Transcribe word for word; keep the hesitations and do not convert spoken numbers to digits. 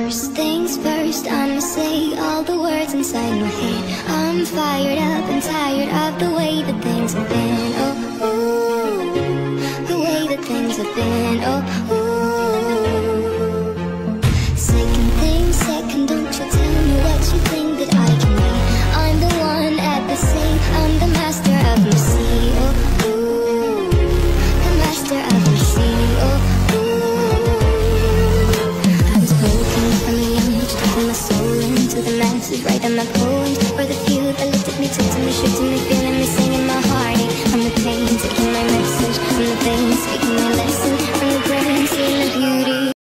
First things first, I'ma say all the words inside my head. I'm fired up and tired of the way that things have been.